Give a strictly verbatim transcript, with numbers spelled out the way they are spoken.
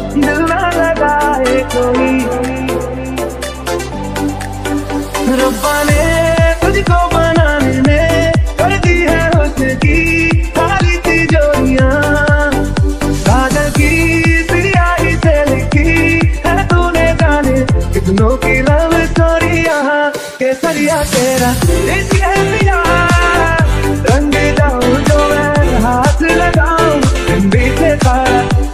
दिल ना लगाए कोई। रब्बा ने तुझको बनाने में कर दी है हुस्न की खाली तिजोरियां, कागज की स्याही से लिखी है तूने जाने कितनों की लव स्टोरियां। केसरिया तेरा इश्क है पिया, रंग जाऊं जो मैं हाथ लगाऊं, बिंदी से तारा